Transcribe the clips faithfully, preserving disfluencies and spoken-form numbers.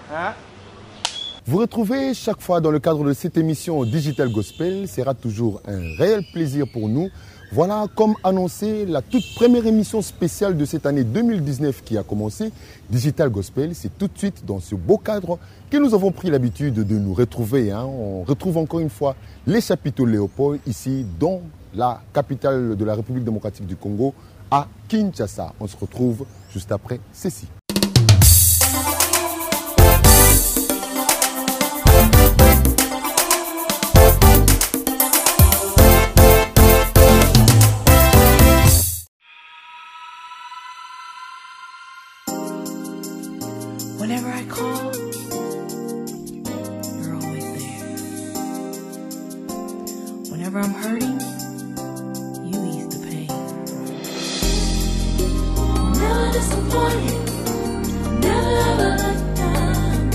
Hein? Vous retrouvez chaque fois dans le cadre de cette émission Digital Gospel, sera toujours un réel plaisir pour nous. Voilà, comme annoncé, la toute première émission spéciale de cette année deux mille dix-neuf qui a commencé. Digital Gospel, c'est tout de suite dans ce beau cadre que nous avons pris l'habitude de nous retrouver. Hein. On retrouve encore une fois les chapiteaux Léopold ici dans la capitale de la République démocratique du Congo, à Kinshasa. On se retrouve juste après ceci. Whenever I call, you're always there. Whenever I'm hurting, you ease the pain. Never disappointed, never ever let down.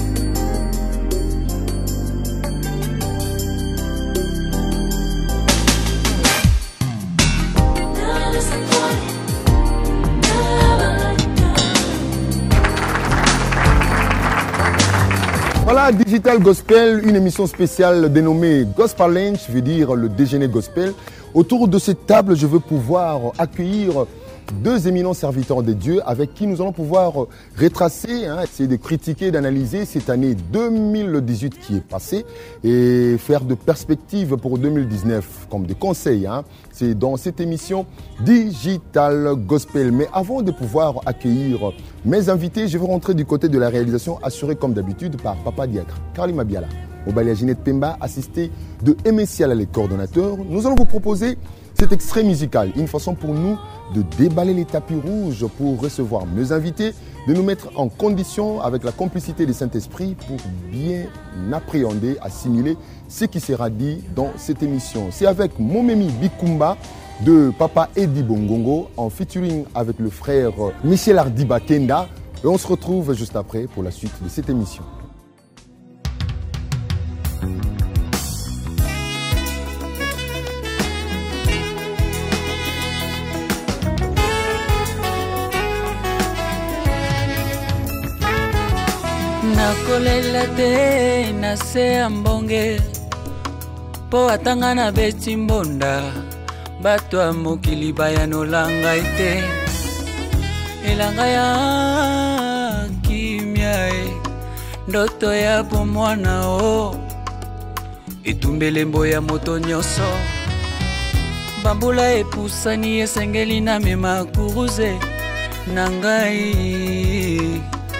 Never disappointed, never ever let down. Voilà, Digital Gospel, une émission spéciale dénommée Gospel Lunch, veut dire le déjeuner gospel. Autour de cette table, je veux pouvoir accueillir deux éminents serviteurs de Dieu avec qui nous allons pouvoir retracer, hein, essayer de critiquer, d'analyser cette année deux mille dix-huit qui est passée et faire de perspectives pour deux mille dix-neuf comme des conseils. Hein. C'est dans cette émission Digital Gospel. Mais avant de pouvoir accueillir mes invités, je vais rentrer du côté de la réalisation assurée comme d'habitude par Papa Diacre, Carly Mabiala, Obalia Ginette Pemba, assisté de Aimé Siala, les coordonnateurs. Nous allons vous proposer cet extrait musical, une façon pour nous de déballer les tapis rouges pour recevoir nos invités, de nous mettre en condition avec la complicité du Saint-Esprit pour bien appréhender, assimiler ce qui sera dit dans cette émission. C'est avec Momemi Bikumba de Papa Eddie Bongongo en featuring avec le frère Michel Ardiba Kenda. Et on se retrouve juste après pour la suite de cette émission. Nakolela te na se ya mbonge po atanga na beti mbonda bato ya mokili bayanolanga ete elanga ya kimia e ndoto ya pomwana o etumbelembo ya moto nyonso bambula epusani esengeli na mema kuruze na ngai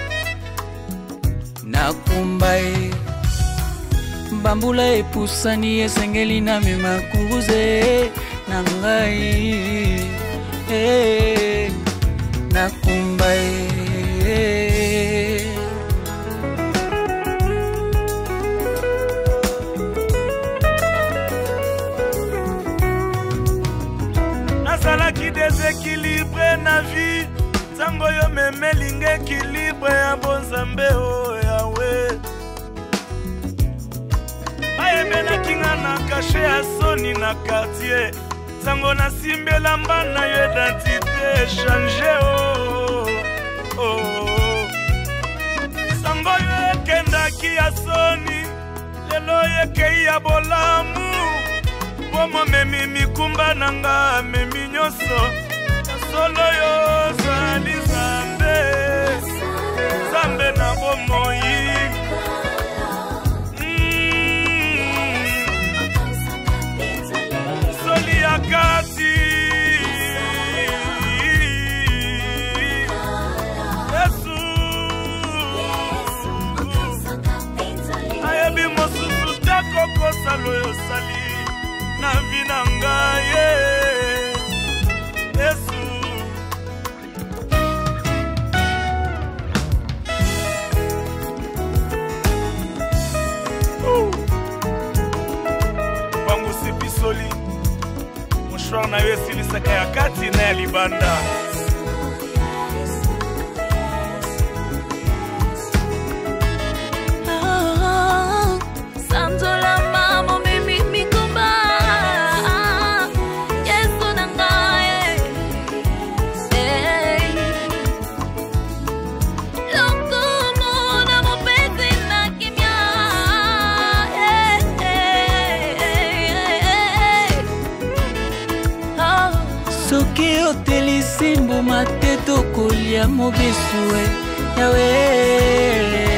nakumbai bambula epusani esengeli na mema kuruze na ngai eh, nakumbai nazalaki déséquilibré na vie sango yo memelinga équilibre ya bonzambe o yawe ayebelaki nga na kashe ya soni na quartier sango nasimbela mbana yo identité change o oh. Sango yo ekendaki ya soni lelo yekei ya bolamu bomo memi mikumba nanga memi nyonso solo yo zali zambe zambe na bomoi mm. Soli ya kati Yesu ayebi mosusu te kokosalo yo sali na vi na ngai Yesu Wangu sipisoli Mshwara na yo silisaka ya kati na ya libanda Loco, mona, mo pete esimbuma te tokolia mobesu e yawe.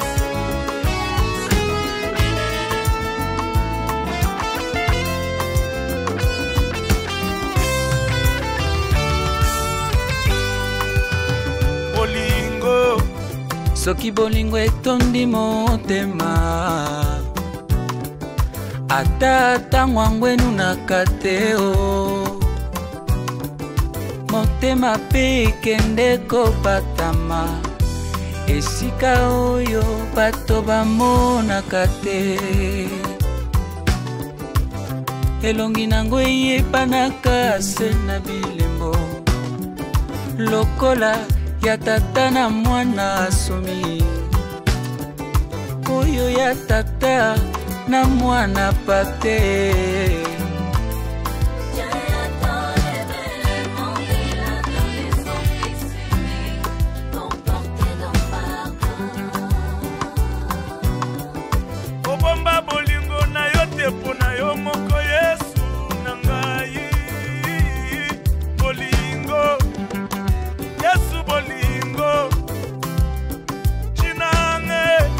Soki bolingo etondi motema ata tango angwenu nakateo motema pe ekende kopatama esika oyo bato bamonaka te elongi nango eyebanaka se na bilembo lokola ya tata na mwana asomi oyo ya tata na mwana pate. Obomba bolingo na yo te pona yo moko Yesu na ngai bolingo Yesu bolingo chinange.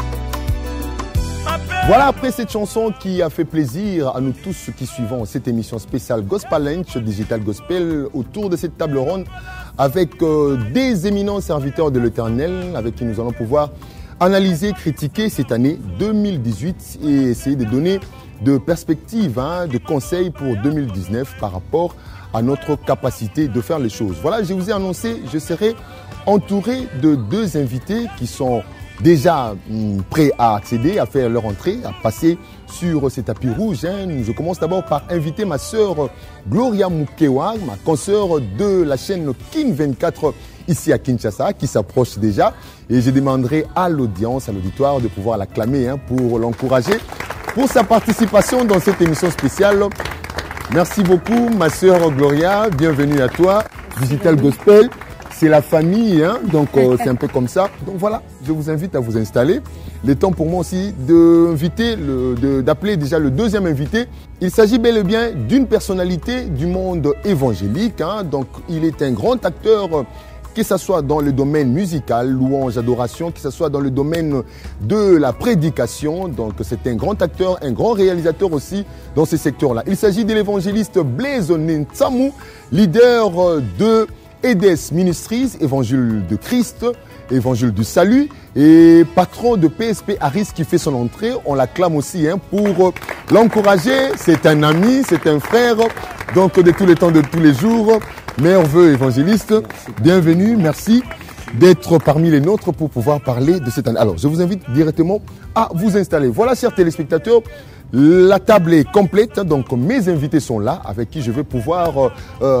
Voilà, après cette chanson qui a fait plaisir à nous tous ceux qui suivons cette émission spéciale Gospel Lunch, Digital Gospel, autour de cette table ronde avec euh, des éminents serviteurs de l'Éternel avec qui nous allons pouvoir analyser, critiquer cette année deux mille dix-huit et essayer de donner de perspectives, hein, de conseils pour deux mille dix-neuf par rapport à notre capacité de faire les choses. Voilà, je vous ai annoncé, je serai entouré de deux invités qui sont déjà hum, prêts à accéder, à faire leur entrée, à passer sur ce tapis rouge. Hein. Je commence d'abord par inviter ma sœur Gloria Mukewa, ma consoeur de la chaîne King vingt-quatre ici à Kinshasa, qui s'approche déjà. Et je demanderai à l'audience, à l'auditoire de pouvoir l'acclamer hein, pour l'encourager pour sa participation dans cette émission spéciale. Merci beaucoup ma sœur Gloria, bienvenue à toi. Digital Gospel, c'est la famille, hein, donc euh, c'est un peu comme ça. Donc voilà, je vous invite à vous installer. Le temps pour moi aussi d'inviter, d'appeler déjà le deuxième invité. Il s'agit bel et bien d'une personnalité du monde évangélique. Hein, donc il est un grand acteur, que ce soit dans le domaine musical, louange, adoration, que ce soit dans le domaine de la prédication. Donc c'est un grand acteur, un grand réalisateur aussi dans ce secteur-là. Il s'agit de l'évangéliste Blaise Nentsamou, leader de E D S Ministries, Évangile de Christ, Évangile du Salut, et patron de P S P Harris qui fait son entrée. On l'acclame aussi hein, pour l'encourager. C'est un ami, c'est un frère, donc de tous les temps, de tous les jours. Merveilleux évangéliste, bienvenue, merci d'être parmi les nôtres pour pouvoir parler de cette année. Alors, je vous invite directement à vous installer. Voilà, chers téléspectateurs, la table est complète, donc mes invités sont là avec qui je vais pouvoir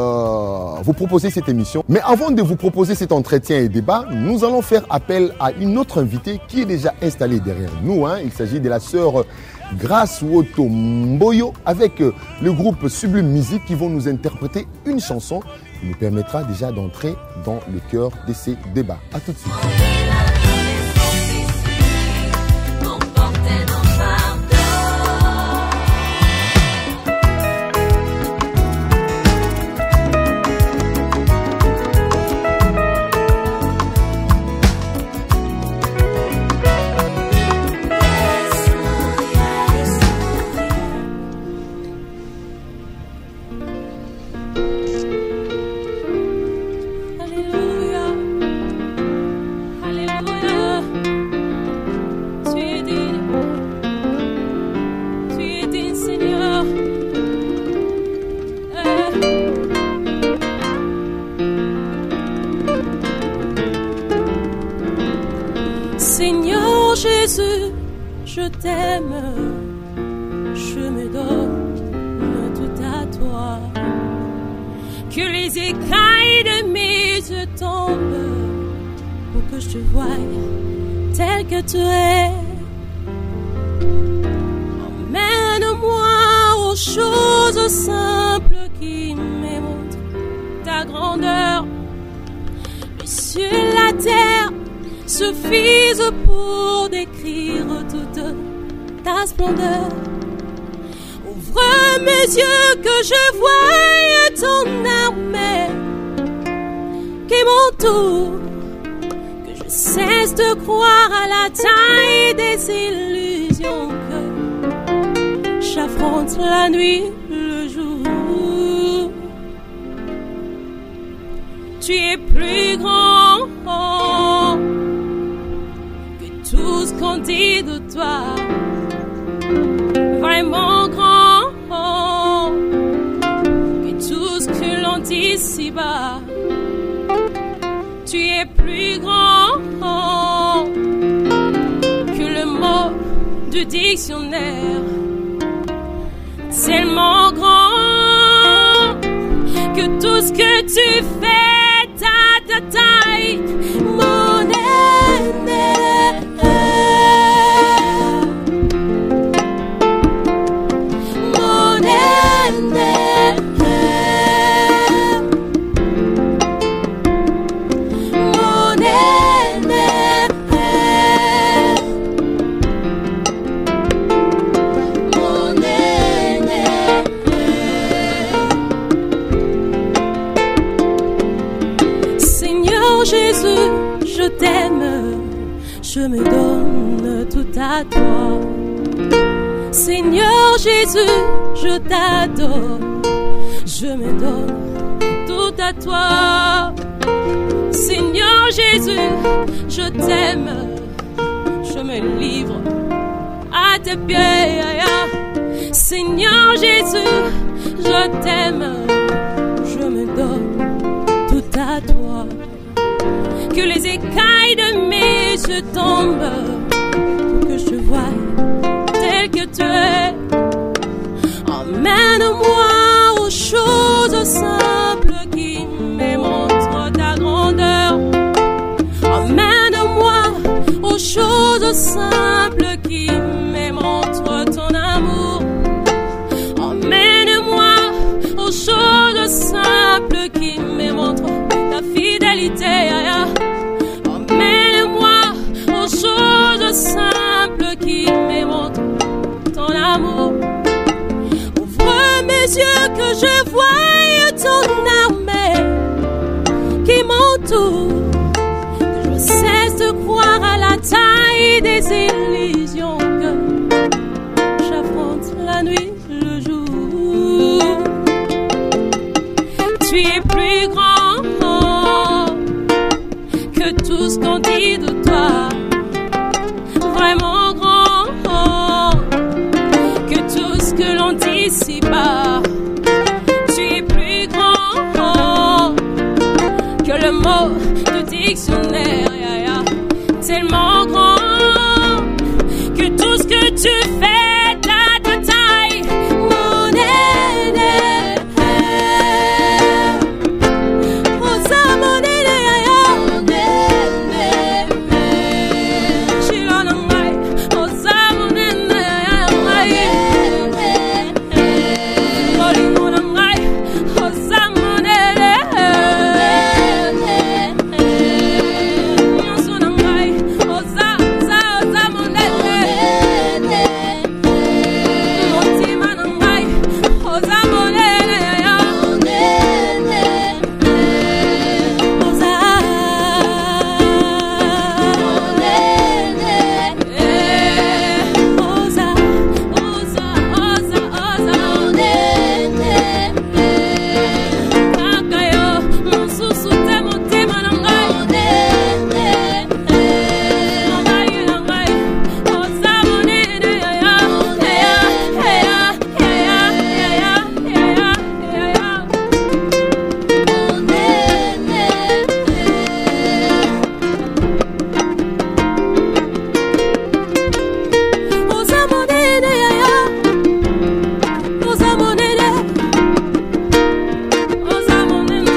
euh, vous proposer cette émission. Mais avant de vous proposer cet entretien et débat, nous allons faire appel à une autre invitée qui est déjà installée derrière nous. Hein. Il s'agit de la sœur Grace Woto Mboyo avec le groupe Sublime Music qui vont nous interpréter une chanson qui nous permettra déjà d'entrer dans le cœur de ces débats. À tout de suite. Seigneur Jésus, je t'aime, je me donne tout à toi. Que les écailles de mes yeux tombent pour que je te voie tel que tu es. Emmène-moi aux choses simples qui me montrent ta grandeur. Les cieux et la terre suffisent pour décrire toute ta splendeur. Ouvre mes yeux que je voie ton armée qui m'entoure, que je cesse de croire à la taille des illusions, que j'affronte la nuit, le jour. Tu es plus grand que tout ce qu'on dit de toi, vraiment grand que tout ce que l'on dit ici-bas. Tu es plus grand que le mot du dictionnaire, tellement grand que tout ce que tu fais, ta ta taille, mon aîné. Mon aîné. Mon aîné. Mon aîné. Seigneur Jésus, je t'aime, je me donne tout à toi. Seigneur Jésus, je t'adore, je me donne tout à toi. Seigneur Jésus, je t'aime, je me livre à tes pieds. Seigneur Jésus, je t'aime, je me donne tout à toi. Que les écailles de mes yeux tombent, pour que je voie tel que tu es. Emmène-moi aux choses simples qui me montrent ta grandeur. Emmène-moi aux choses simples qui me montrent ton amour. Emmène-moi aux choses simples qui me montrent ta fidélité. Emmène-moi aux choses simples qui me montrent ton amour. Ouvre mes yeux que je voie ton armée qui m'entoure, que je cesse de croire à la taille des illusions, que j'affronte la nuit, le jour. Tu es plus grand que tout ce qu'on dit de toi, vraiment grand que tout ce que l'on dit ici-bas. Tu es plus grand que le mot du dictionnaire, yeah, yeah. Tellement grand que tout ce que tu fais, ta ta taille, mon aîné. Rosa, mon aîné, yeah, yeah. Shilonangai, Rosa, mon aîné, yeah, yeah. Olimonangai, Rosa, mon aîné. Nyonsonangai, Rosa, Rosa, Rosa, mon aîné. Motimanangai, Rosa, mon aîné, yeah. Rosa, Rosa, Rosa, Rosa, Rosa, Kakayo, Monsusu, Temo, Temanangai, Nangai, Nangai, Rosa, mon aîné, yeah, yeah, yeah, yeah, yeah, yeah, yeah, yeah. Rosa, mon aîné, yeah, yeah. Rosa, mon aîné. Rosa, mon aîné.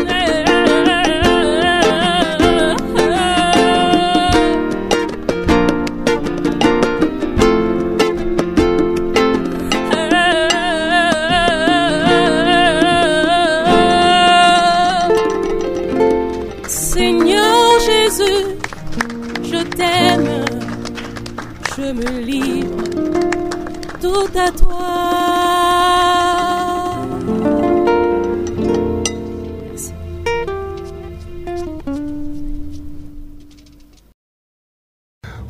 Seigneur Jésus, je t'aime, je me livre tout à toi. Merci.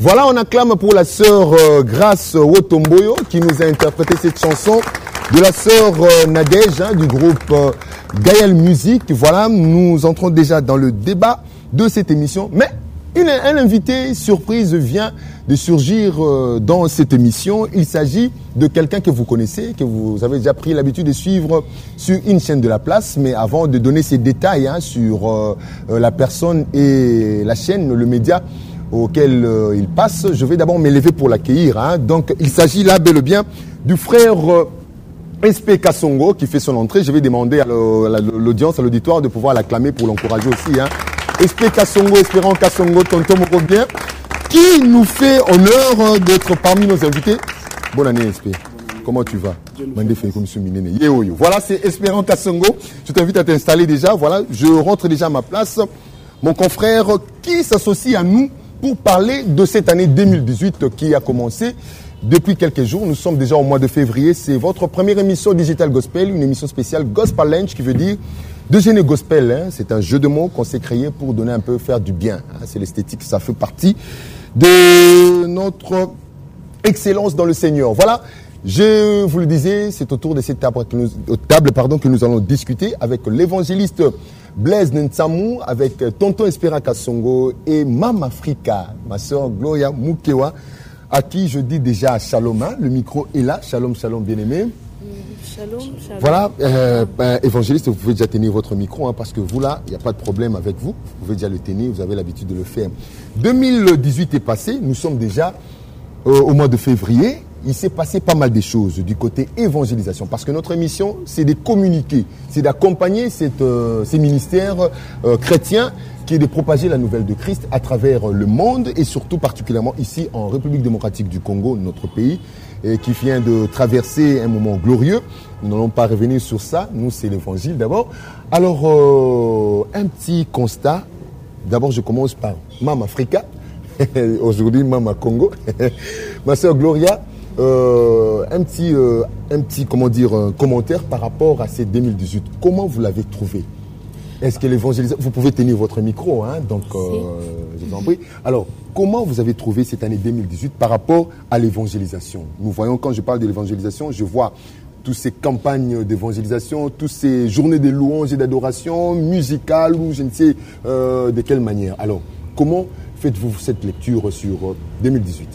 Voilà, on acclame pour la sœur euh, Grace Wotomboyo qui nous a interprété cette chanson de la sœur euh, Nadège hein, du groupe euh, Gaël Musique. Voilà, nous entrons déjà dans le débat de cette émission. Mais une, un invité surprise vient de surgir euh, dans cette émission. Il s'agit de quelqu'un que vous connaissez, que vous avez déjà pris l'habitude de suivre sur une chaîne de la place. Mais avant de donner ces détails hein, sur euh, la personne et la chaîne, le média auquel euh, il passe, je vais d'abord m'élever pour l'accueillir. Hein. Donc, il s'agit là bel et bien du frère euh, S P Kasongo qui fait son entrée. Je vais demander à l'audience, à l'auditoire de pouvoir l'acclamer pour l'encourager aussi. Hein. S P Kasongo, Espérant Kasongo, tonton Mokobien, qui nous fait honneur d'être parmi nos invités. Bonne année, S P. Comment tu vas? Voilà, c'est Espérant Kasongo. Je t'invite à t'installer déjà. Voilà, je rentre déjà à ma place. Mon confrère qui s'associe à nous pour parler de cette année deux mille dix-huit qui a commencé depuis quelques jours. Nous sommes déjà au mois de février. C'est votre première émission Digital Gospel, une émission spéciale Gospel Lunch qui veut dire déjeuner gospel. Hein. C'est un jeu de mots qu'on s'est créé pour donner un peu, faire du bien. Hein. C'est l'esthétique, ça fait partie de notre excellence dans le Seigneur. Voilà, je vous le disais, c'est autour de cette table que nous, table, pardon, que nous allons discuter avec l'évangéliste Blaise Ntsamou, avec tonton Espérant Kasongo et Mama Africa, ma soeur Gloria Mukewa, à qui je dis déjà shalom. Hein. Le micro est là. Shalom, shalom, bien-aimé. Shalom, shalom. Voilà, euh, ben, évangéliste, vous pouvez déjà tenir votre micro, hein, parce que vous là, il n'y a pas de problème avec vous. Vous pouvez déjà le tenir, vous avez l'habitude de le faire. deux mille dix-huit est passé, nous sommes déjà euh, au mois de février. Il s'est passé pas mal de choses du côté évangélisation, parce que notre mission, c'est de communiquer, c'est d'accompagner cette, euh, ces ministères euh, chrétiens, qui est de propager la nouvelle de Christ à travers le monde et surtout particulièrement ici en République démocratique du Congo, notre pays, et qui vient de traverser un moment glorieux. Nous n'allons pas revenir sur ça, nous c'est l'évangile d'abord. Alors, euh, un petit constat. D'abord, je commence par Mama Africa, aujourd'hui Mama Congo, ma soeur Gloria. Euh, un petit, euh, un petit, comment dire, un commentaire par rapport à cette deux mille dix-huit. Comment vous l'avez trouvé? Est-ce que l'évangélisation, vous pouvez tenir votre micro, hein, donc euh, je vous en prie. Alors, comment vous avez trouvé cette année deux mille dix-huit par rapport à l'évangélisation? Nous voyons, quand je parle de l'évangélisation, je vois toutes ces campagnes d'évangélisation, toutes ces journées de louanges et d'adoration musicales ou je ne sais euh, de quelle manière. Alors, comment faites-vous cette lecture sur euh, deux mille dix-huit?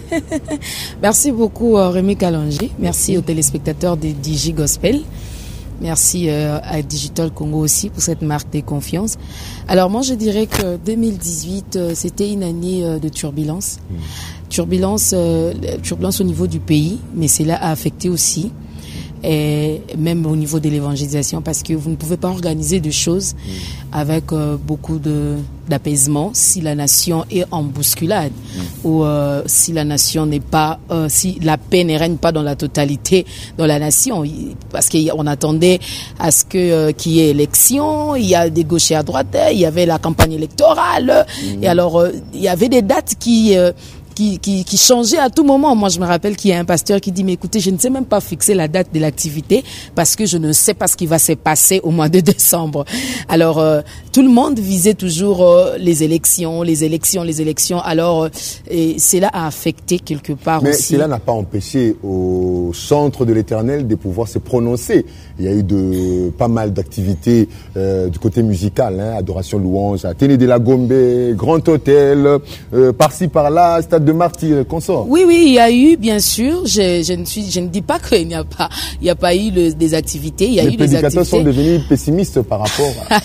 Merci beaucoup euh, Rémi Kalonji. Merci aux téléspectateurs de Digi Gospel. Merci euh, à Digital Congo aussi pour cette marque de confiance. Alors moi je dirais que deux mille dix-huit euh, c'était une année euh, de turbulence. Mmh. Turbulence, euh, turbulence au niveau du pays, mais cela a affecté aussi et même au niveau de l'évangélisation, parce que vous ne pouvez pas organiser des choses mmh. avec euh, beaucoup de d'apaisement si la nation est en bousculade mmh. ou euh, si la nation n'est pas euh, si la paix ne règne pas dans la totalité dans la nation, parce qu'on attendait à ce que euh, qu'il y ait élection, il y a des gauchers à droite, il y avait la campagne électorale mmh. et alors euh, il y avait des dates qui euh, Qui, qui, qui changeait à tout moment. Moi, je me rappelle qu'il y a un pasteur qui dit, mais écoutez, je ne sais même pas fixer la date de l'activité parce que je ne sais pas ce qui va se passer au mois de décembre. Alors, euh, tout le monde visait toujours euh, les élections, les élections, les élections. Alors, euh, et cela a affecté quelque part mais aussi. Mais cela n'a pas empêché au centre de l'Éternel de pouvoir se prononcer. Il y a eu de, pas mal d'activités euh, du côté musical, hein, adoration, louange, à Téné de la Gombe, Grand Hôtel, euh, par-ci, par-là, Stade de Martyrs, consort. Oui, oui, il y a eu, bien sûr. Je, je ne suis, je ne dis pas qu'il n'y a pas, il n'y a pas eu le, des activités. Il y a Les eu des activités. Les prédicateurs sont devenus pessimistes par rapport à...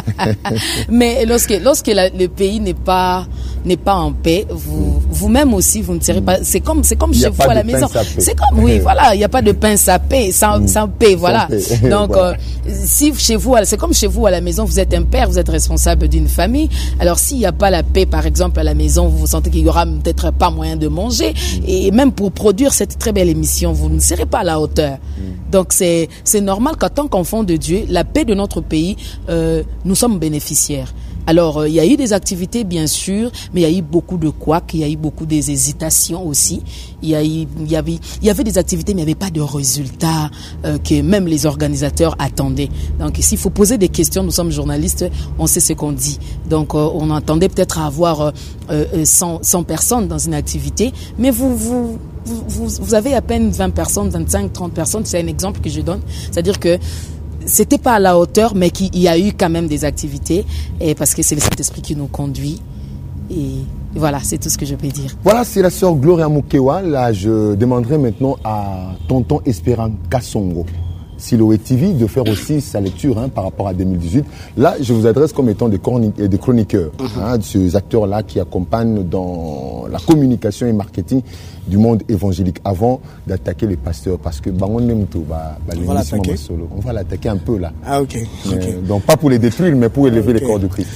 Mais lorsque, lorsque la, le pays n'est pas, n'est pas en paix, vous, vous-même aussi, vous ne serez pas, c'est comme, c'est comme chez vous à la maison. C'est comme, oui, voilà, il n'y a pas de pain sapé, sans, sans paix, voilà. Sans paix. Donc, voilà. euh, si chez vous, c'est comme chez vous à la maison, vous êtes un père, vous êtes responsable d'une famille. Alors, s'il n'y a pas la paix, par exemple, à la maison, vous vous sentez qu'il y aura peut-être pas moyen de manger, et même pour produire cette très belle émission, vous ne serez pas à la hauteur. Donc, c'est, c'est normal qu'en tant qu'enfant de Dieu, la paix de notre pays, euh, nous sommes bénéficiaires. Alors, il y a eu des activités, bien sûr, mais il y a eu beaucoup de couacs, il y a eu beaucoup des hésitations aussi. Il y a eu, il y avait, il y avait des activités, mais il n'y avait pas de résultats euh, que même les organisateurs attendaient. Donc, s'il faut poser des questions, nous sommes journalistes, on sait ce qu'on dit. Donc, euh, on attendait peut-être avoir euh, euh, cent, cent personnes dans une activité, mais vous, vous, vous, vous avez à peine vingt personnes, vingt-cinq, trente personnes. C'est un exemple que je donne. C'est-à-dire que c'était pas à la hauteur, mais qu'il y a eu quand même des activités, et parce que c'est le Saint-Esprit qui nous conduit. Et voilà, c'est tout ce que je peux dire. Voilà, c'est la sœur Gloria Mukewa. Là, je demanderai maintenant à tonton Espérant Kassongo, Siloé T V, de faire aussi sa lecture hein, par rapport à deux mille dix-huit. Là, je vous adresse comme étant des, des chroniqueurs, mm-hmm. hein, de ces acteurs-là qui accompagnent dans la communication et marketing du monde évangélique avant d'attaquer les pasteurs. Parce que bah, on aime tout. Bah, bah, on va l'attaquer solo. On va l'attaquer un peu là. Ah, ok. Mais, okay. Donc, pas pour les détruire, mais pour élever okay. les corps de Christ.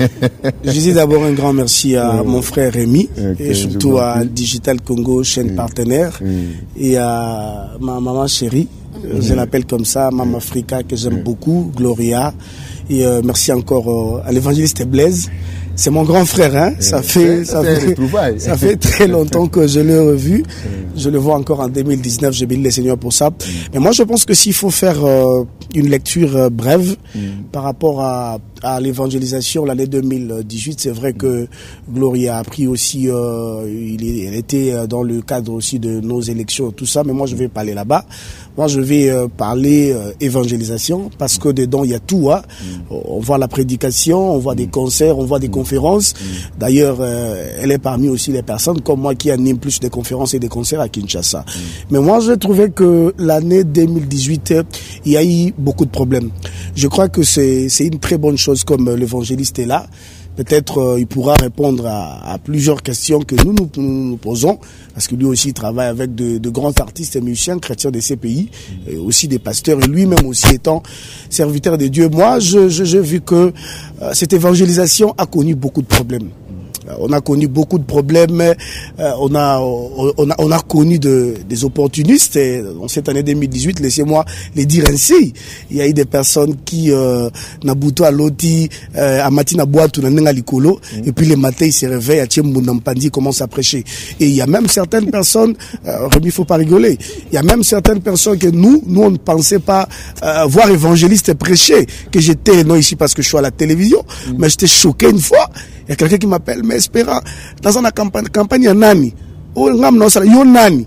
Je dis d'abord un grand merci à oui. mon frère Rémi, okay, et surtout à prie. Digital Congo, chaîne oui. partenaire, oui. et à ma maman chérie. Mmh. Je l'appelle comme ça, Mama Africa, que j'aime mmh. beaucoup, Gloria. Et euh, merci encore euh, à l'évangéliste Blaise. C'est mon grand frère, hein. Mmh. Ça fait, ça fait, ça fait très longtemps que je l'ai revu. Mmh. Je le vois encore en deux mille dix-neuf. Je bénis le Seigneur pour ça. Mmh. Mais moi, je pense que s'il faut faire euh, une lecture euh, brève mmh. par rapport à, à l'évangélisation l'année deux mille dix-huit, c'est vrai que Gloria a pris aussi, euh, il est, elle était dans le cadre aussi de nos élections, tout ça. Mais moi, je vais pas aller là-bas. Moi, je vais euh, parler euh, évangélisation parce que dedans, il y a tout. Hein. Mm. On voit la prédication, on voit mm. des concerts, on voit des mm. conférences. Mm. D'ailleurs, euh, elle est parmi aussi les personnes comme moi qui animent plus de conférences et des concerts à Kinshasa. Mm. Mais moi, je trouvais que l'année deux mille dix-huit, il y a eu beaucoup de problèmes. Je crois que c'est c'est une très bonne chose comme euh, l'évangéliste est là. Peut-être euh, il pourra répondre à, à plusieurs questions que nous nous, nous nous posons, parce que lui aussi il travaille avec de, de grands artistes et musiciens chrétiens de ces pays, et aussi des pasteurs, et lui-même aussi étant serviteur de Dieu. Moi, je, je, j'ai vu que euh, cette évangélisation a connu beaucoup de problèmes. On a connu beaucoup de problèmes, euh, on, a, on, a, on a connu de, des opportunistes. Et en cette année deux mille dix-huit, laissez-moi les dire ainsi. Il y a eu des personnes qui euh, n'aboutent à l'oti, euh, à matin à boîte ou à l'icolo, mmh. et puis les matins ils se réveillent, à Tchemboundampandi commencent à prêcher. Et il y a même certaines personnes, euh, Rémi, il faut pas rigoler, il y a même certaines personnes que nous, nous on ne pensait pas euh, voir évangéliste prêcher, que j'étais, non ici parce que je suis à la télévision, mmh. mais j'étais choqué une fois. Il y a quelqu'un qui m'appelle, mais Espérant, dans une campagne, campagne, il y a nani. Yo nani.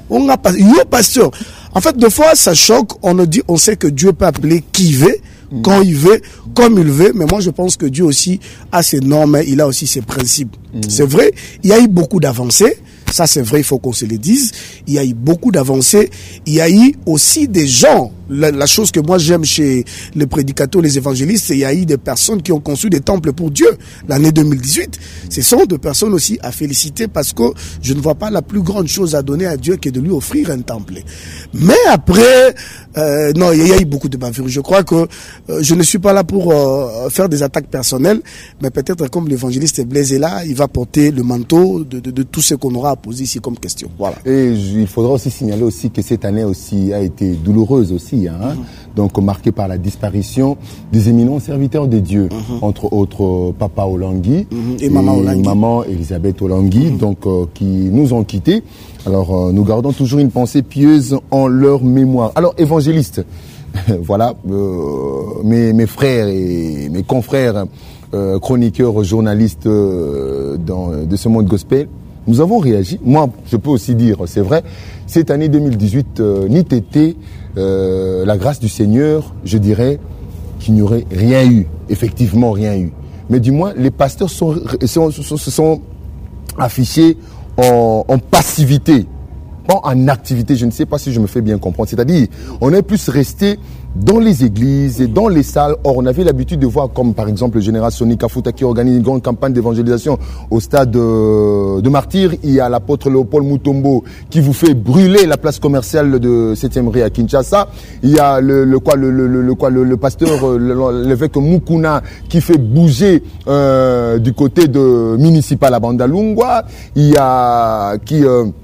Yo pasteur. En fait, des fois, ça choque. On nous dit, on sait que Dieu peut appeler qui il veut, mmh. quand il veut, comme il veut. Mais moi, je pense que Dieu aussi a ses normes, il a aussi ses principes. Mmh. C'est vrai, il y a eu beaucoup d'avancées. Ça, c'est vrai, il faut qu'on se le dise. Il y a eu beaucoup d'avancées. Il y a eu aussi des gens. La, la chose que moi j'aime chez les prédicateurs, les évangélistes, c'est il y a eu des personnes qui ont construit des temples pour Dieu l'année deux mille dix-huit. Ce sont des personnes aussi à féliciter parce que je ne vois pas la plus grande chose à donner à Dieu que de lui offrir un temple. Mais après, euh, non, il y a eu beaucoup de bavures. Je crois que euh, je ne suis pas là pour euh, faire des attaques personnelles, mais peut-être comme l'évangéliste Blaise est là, il va porter le manteau de, de, de tout ce qu'on aura à poser ici comme question. Voilà. Et il faudra aussi signaler aussi que cette année aussi a été douloureuse aussi. Hein, mmh. Donc marquée par la disparition des éminents serviteurs de Dieu, mmh. entre autres Papa Olangui mmh. et, et Maman Olangui. Maman Elisabeth Olangui, mmh. donc euh, qui nous ont quittés. Alors euh, nous gardons toujours une pensée pieuse en leur mémoire. Alors évangéliste, voilà, euh, mes, mes frères et mes confrères euh, chroniqueurs, journalistes euh, dans, de ce monde gospel, nous avons réagi. Moi, je peux aussi dire, c'est vrai, cette année deux mille dix-huit, euh, ni tété, euh, la grâce du Seigneur, je dirais qu'il n'y aurait rien eu, effectivement rien eu. Mais du moins, les pasteurs sont, sont, sont, se sont affichés en, en passivité, pas en activité. Je ne sais pas si je me fais bien comprendre. C'est-à-dire, on est plus resté dans les églises et dans les salles. Or, on avait l'habitude de voir, comme par exemple le général Sonny Kafuta qui organise une grande campagne d'évangélisation au stade de, de Martyrs. Il y a l'apôtre Léopold Mutombo qui vous fait brûler la place commerciale de septième rue à Kinshasa. Il y a le, le quoi, le, le, le quoi, le, le pasteur, l'évêque Mukuna qui fait bouger euh, du côté de municipal à Bandalungwa. Il y a qui euh,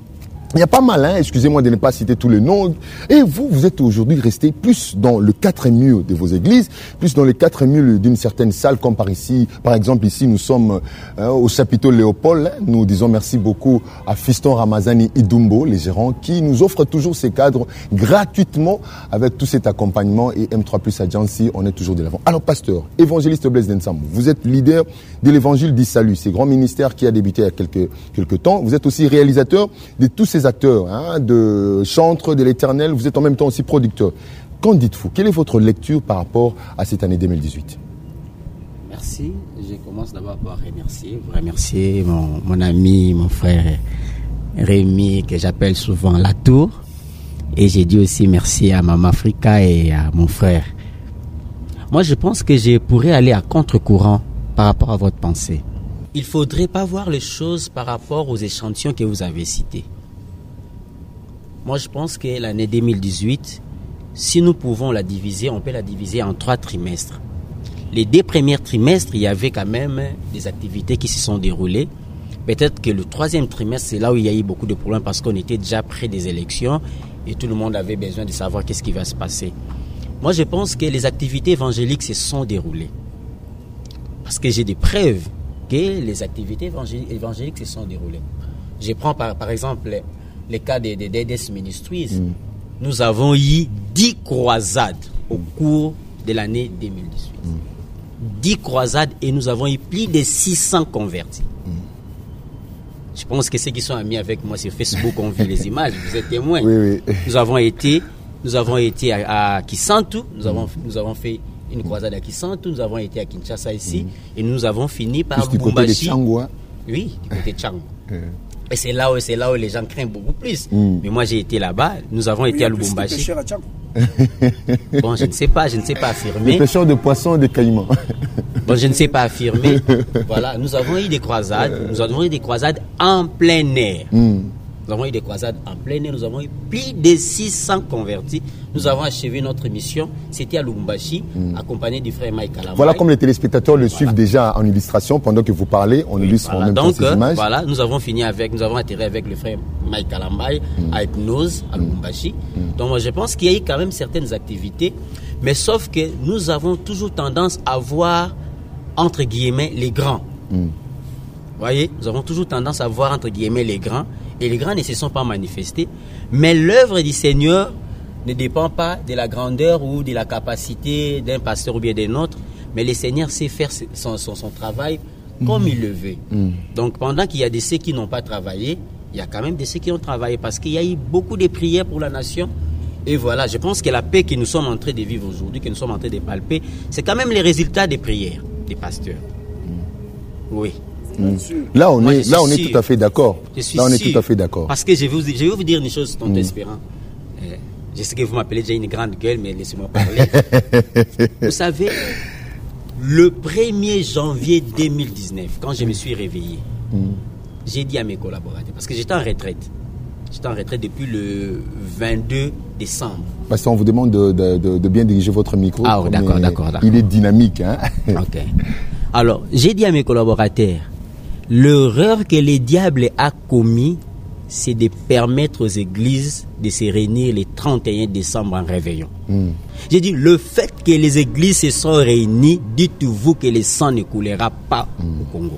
Il y a pas mal, hein, excusez-moi de ne pas citer tous les noms. Et vous, vous êtes aujourd'hui resté plus dans le quatre murs de vos églises, plus dans les quatre murs d'une certaine salle, comme par ici. Par exemple, ici, nous sommes euh, au chapiteau Léopold. Hein. Nous disons merci beaucoup à Fiston Ramazani Idumbo, les gérants, qui nous offrent toujours ces cadres gratuitement avec tout cet accompagnement. Et M trois plus Agency, on est toujours de l'avant. Alors, pasteur, évangéliste Blaise Densamou, vous êtes leader de l'évangile du salut, ce grand ministère qui a débuté il y a quelques, quelques temps. Vous êtes aussi réalisateur de tous ces acteurs, hein, de chantres de l'Éternel, vous êtes en même temps aussi producteur. Qu'en dites-vous? Quelle est votre lecture par rapport à cette année deux mille dix-huit? Merci. Je commence d'abord par remercier, vous remercier mon, mon ami, mon frère Rémi, que j'appelle souvent La Tour. Et j'ai dit aussi merci à Maman Africa et à mon frère. Moi, je pense que je pourrais aller à contre-courant par rapport à votre pensée. Il ne faudrait pas voir les choses par rapport aux échantillons que vous avez cités. Moi, je pense que l'année deux mille dix-huit, si nous pouvons la diviser, on peut la diviser en trois trimestres. Les deux premiers trimestres, il y avait quand même des activités qui se sont déroulées. Peut-être que le troisième trimestre, c'est là où il y a eu beaucoup de problèmes parce qu'on était déjà près des élections et tout le monde avait besoin de savoir qu'est-ce qui va se passer. Moi, je pense que les activités évangéliques se sont déroulées. Parce que j'ai des preuves que les activités évangéliques, évangéliques se sont déroulées. Je prends par, par exemple les, les cas des de, D D S Ministries. Mm. Nous avons eu dix croisades au cours de l'année deux mille dix-huit. Mm. dix croisades et nous avons eu plus de six cents convertis. Mm. Je pense que ceux qui sont amis avec moi sur Facebook ont vu les images, vous êtes témoins. Oui, oui. Nous avons été, nous avons été à, à Kisantu, nous avons, mm. nous avons fait une croisade à Kisantu, nous avons été à Kinshasa ici, mm. et nous avons fini par Lubumbashi. Du côté de Tchangwa. Oui, du côté de Tchangwa. Et c'est là, où, c'est là où les gens craignent beaucoup plus. Mm. Mais moi, j'ai été là-bas, nous avons oui, été à Lubumbashi. Bon, je ne sais pas, je ne sais pas affirmer. Les pêcheurs de poissons et de caïmans. Bon, je ne sais pas affirmer. Voilà, nous avons eu des croisades, nous avons eu des croisades en plein air. Mm. Nous avons eu des croisades en plein air, nous avons eu plus de six cents convertis. Nous avons achevé notre mission, c'était à Lubumbashi, mm. accompagné du frère Mike Kalambai. Voilà, comme les téléspectateurs le voilà. suivent déjà en illustration, pendant que vous parlez, on oui, illustre voilà. en même Donc, temps ces images. Voilà, nous avons fini avec, nous avons atterri avec le frère Mike Kalambai mm. à Hypnose, à Lubumbashi. Mm. Donc, moi, je pense qu'il y a eu quand même certaines activités, mais sauf que nous avons toujours tendance à voir, entre guillemets, les grands. Mm. Vous voyez, nous avons toujours tendance à voir, entre guillemets, les grands. Et les grands ne se sont pas manifestés. Mais l'œuvre du Seigneur ne dépend pas de la grandeur ou de la capacité d'un pasteur ou bien d'un autre. Mais le Seigneur sait faire son, son, son travail comme mmh. il le veut. Mmh. Donc pendant qu'il y a de ceux qui n'ont pas travaillé, il y a quand même de ceux qui ont travaillé. Parce qu'il y a eu beaucoup de prières pour la nation. Et voilà, je pense que la paix que nous sommes en train de vivre aujourd'hui, que nous sommes en train de palper, c'est quand même les résultats des prières des pasteurs. Mmh. Oui. Mmh. Là, on Moi, est, là, on est tout à fait d'accord. Là, on est tout à fait d'accord. Parce que je vais vous, je vais vous dire une chose, tonton mmh. Espérant. Euh, je sais que vous m'appelez déjà une grande gueule, mais laissez-moi parler. Vous savez, le premier janvier deux mille dix-neuf, quand je me suis réveillé, mmh. j'ai dit à mes collaborateurs, parce que j'étais en retraite. J'étais en retraite depuis le vingt-deux décembre. Parce qu'on vous demande de, de, de, de bien diriger votre micro. Ah, d'accord, est, d'accord, d'accord. Il est dynamique. Hein? Ok. Alors, j'ai dit à mes collaborateurs, l'erreur que le diable a commis, c'est de permettre aux églises de se réunir le trente et un décembre en réveillon. Mm. J'ai dit, le fait que les églises se sont réunies, dites-vous que le sang ne coulera pas mm. au Congo.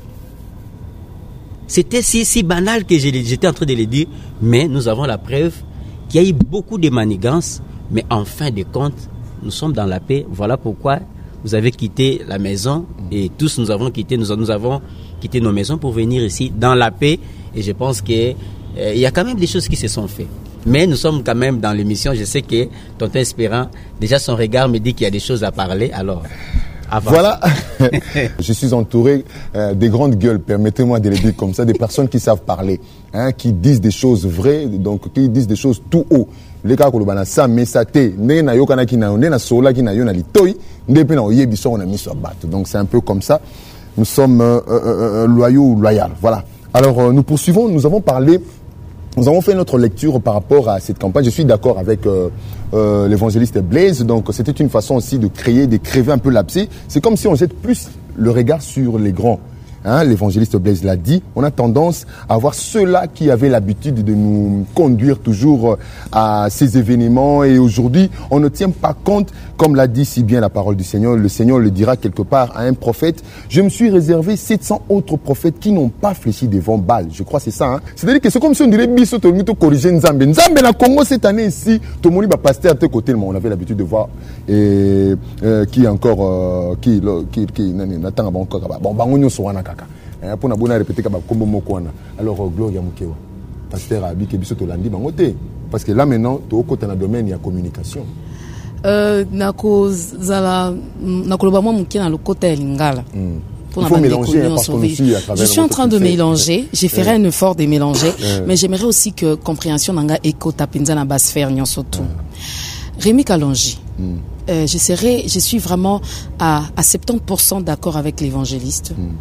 C'était si, si banal que j'étais en train de le dire, mais nous avons la preuve qu'il y a eu beaucoup de manigances, mais en fin de compte, nous sommes dans la paix. Voilà pourquoi vous avez quitté la maison et tous nous avons quitté, nous, nous avons quitté nos maisons pour venir ici dans la paix. Et je pense qu'il euh, y a quand même des choses qui se sont faites. Mais nous sommes quand même dans l'émission. Je sais que tonton Espérant, déjà son regard me dit qu'il y a des choses à parler. Alors, avant. Voilà. Je suis entouré euh, des grandes gueules, permettez-moi de le dire comme ça, des personnes qui savent parler, hein, qui disent des choses vraies, donc qui disent des choses tout haut. Les cas kolobana ça mais ça té né na yokana ki na né na sola ki na yo na litoi ndé na oyebi so on a mis sur batte. Donc c'est un peu comme ça. Nous sommes euh, euh, euh, loyaux ou loyal. Voilà. Alors euh, nous poursuivons, nous avons parlé nous avons fait notre lecture par rapport à cette campagne. Je suis d'accord avec euh, euh, l'évangéliste Blaise. Donc c'était une façon aussi de créer, de créer un peu l'abcès. C'est comme si on jette plus le regard sur les grands. hein, l'évangéliste Blaise l'a dit, on a tendance à voir ceux-là qui avaient l'habitude de nous conduire toujours à ces événements et aujourd'hui, on ne tient pas compte, comme l'a dit si bien la parole du Seigneur, le Seigneur le dira quelque part à un prophète, je me suis réservé sept cents autres prophètes qui n'ont pas fléchi devant Baal. Je crois que c'est ça. Hein? C'est-à-dire que c'est comme si on dirait biso to mito corriger Nzambe. Nzambe na Congo cette année ici, tout le monde va passer à tes côtés, mais on avait l'habitude de voir et euh, qui encore euh, qui qui qui n'attend encore bon bangonyo soana kaka. Pour na bona répéter kaba kombo mokwana. Alors Gloria Mukewa. Pasteur Abi ke biso to landi bangote parce que là maintenant to okota na domaine ya communication. Euh nako zala nakoloba mo mukina lokota ya lingala. Mm. Il faut mélanger, hein, aussi, je suis en train de mélanger, j'ai fait un effort de mélanger, mais j'aimerais aussi que compréhension nanga eko tapinza na basphère surtout. Rémi Kalonji, mm. euh, je serai, je suis vraiment à, à soixante-dix pour cent d'accord avec l'évangéliste. Mm.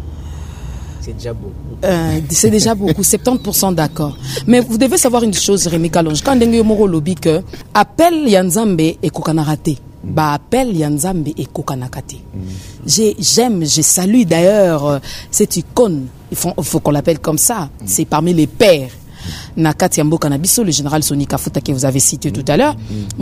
C'est déjà beaucoup. Euh, c'est déjà beaucoup, soixante-dix pour cent d'accord. Mais vous devez savoir une chose, Rémi Kalonji, quand Dengue Moro lobby que appel Yanzambe et Kokanarate. Bah appel Yanzambe et Kokanakate. J'aime, je salue d'ailleurs euh, cette icône. Il faut, faut qu'on l'appelle comme ça. C'est parmi les pères. Nakati Yambo Kanabiso, le général Soni Kafuta que vous avez cité tout à l'heure.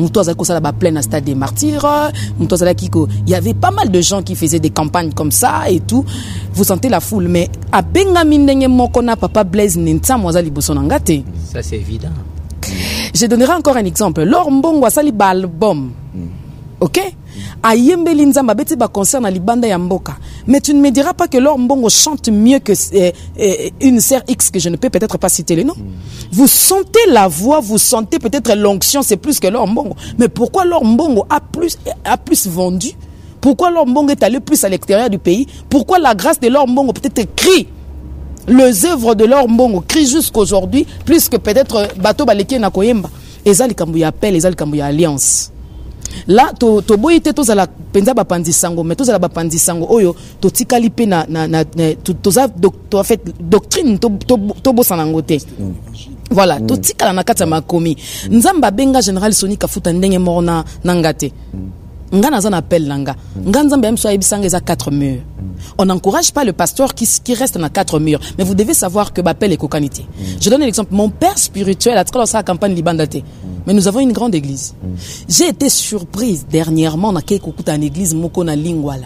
Plein stade des martyrs. Il y avait pas mal de gens qui faisaient des campagnes comme ça et tout. Vous sentez la foule. Mais à Bengamindenge Mokona, Papa Blaise Nenta, Moazali Bosonangate. Ça c'est évident. Je donnerai encore un exemple. Lors Mbongo Asali Balbom. Ok? Ayembe Linzamba beti ba concert na libanda ya mboka. Mais tu ne me diras pas que Laure Mbongo chante mieux que euh, euh, une sœur X que je ne peux peut-être pas citer le nom. Mm. Vous sentez la voix, vous sentez peut-être l'onction, c'est plus que Laure Mbongo. Mais pourquoi Laure Mbongo a plus a plus vendu? Pourquoi Laure Mbongo est allé plus à l'extérieur du pays? Pourquoi la grâce de Laure Mbongo peut-être crie? Les œuvres de Laure Mbongo crient jusqu'aujourd'hui plus que peut-être Bato Baleki na Koyemba. Ezali Kambuya appel, Ezali Kambuya alliance. Là to to boyite to zala penza ba pandisango mais to zala ba pandisango oyo to tikali pe na na na to to za to fait doctrine to to to bosana ngote voilà to tikala na kata makomi nzamba benga général Soni Kafuta ndenge morna nangate ngana za na appel nanga nganzamba mso ayibisanga eza quatre murs. On n'encourage pas le pasteur qui, qui reste dans quatre murs. Mais vous devez savoir que Bapel est cocanité. Mm. Je donne un exemple. Mon père spirituel a travaillé dans la campagne Libandate. Mm. Mais nous avons une grande église. Mm. J'ai été surprise dernièrement dans une église Mokona Lingwala.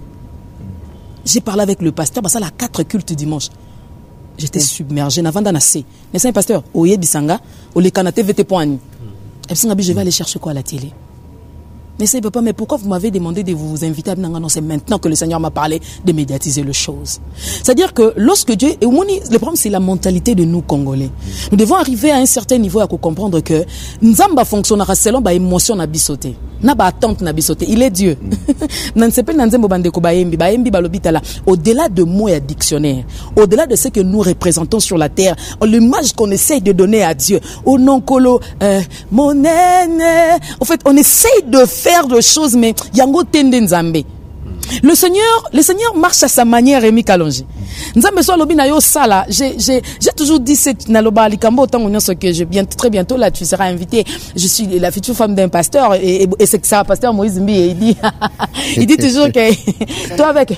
J'ai parlé avec le pasteur, bah ça la quatre cultes dimanche. J'étais mm. submergé. Navanda Nassé. Mais c'est un pasteur. Oye Bisanga, Ole Kanate Vete Poani. Et puis je vais aller chercher quoi à la télé? Mais c'est pas, mais pourquoi vous m'avez demandé de vous inviter à Nanga? Non, c'est maintenant que le Seigneur m'a parlé de médiatiser les choses. C'est-à-dire que lorsque Dieu, et le problème c'est la mentalité de nous Congolais. Nous devons arriver à un certain niveau à comprendre que Nzamba fonctionnera selon ba émotion na bisoté. Na ba attente na bisoté. Il est Dieu. Au-delà de mots et dictionnaires, au-delà de ce que nous représentons sur la terre, l'image qu'on essaye de donner à Dieu, au non colo, euh, mon aîné, en fait, on essaye de faire des choses, mais yango tende nzambe. Le Seigneur, le Seigneur marche à sa manière, Rémi Kalonji. Nzambe so lobi na yo sala. J'ai, j'ai, j'ai toujours dit cette naloba likambo autant on ce que je bien très bientôt là tu seras invité. Je suis la future femme d'un pasteur et, et, et c'est que ça pasteur Moïse Mbi il dit il dit toujours que toi avec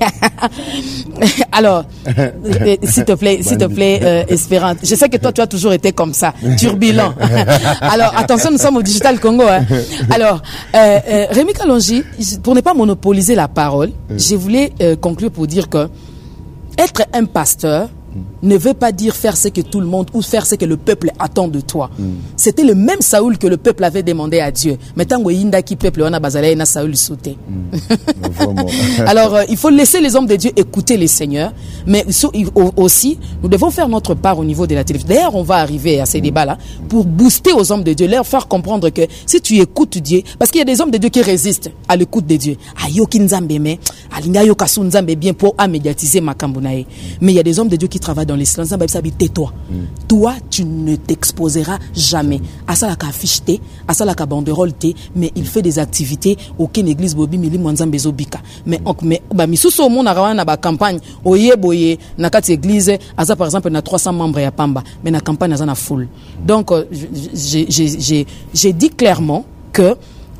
alors s'il te plaît s'il te plaît euh, Espérance. Je sais que toi tu as toujours été comme ça, turbulent. Alors attention, nous sommes au Digital Congo hein. Alors euh, euh, Rémi Kalonji, pour ne pas monopoliser la parole, mm. je voulais euh, conclure pour dire que être un pasteur mm. ne veut pas dire faire ce que tout le monde ou faire ce que le peuple attend de toi. Mm. C'était le même Saoul que le peuple avait demandé à Dieu. Maintenant, qui peuple on a basé na Saoul sauté. Alors, euh, il faut laisser les hommes de Dieu écouter les seigneurs, mais aussi nous devons faire notre part au niveau de la télévision. D'ailleurs, on va arriver à ces mm. débats-là pour booster aux hommes de Dieu, leur faire comprendre que si tu écoutes Dieu, parce qu'il y a des hommes de Dieu qui résistent à l'écoute de Dieu. Ayoki nzambe me, alinga yo kasu nzambe bien pour médiatiser makambunae. Mais il y a des hommes de Dieu qui travaillent dans les silences. Tais-toi. Mm. Toi, tu ne t'exposeras jamais. À ça la affiche té, à ça la banderole té, mais il fait des activités aucune église bobi mili mwanzambe zobika. Mais mais ba misuso mon arawana na ba campagne oye boye na kati église, asa par exemple na trois cents membres ya pamba, mais na campagne asa na full. Donc j'ai j'ai j'ai j'ai dit clairement que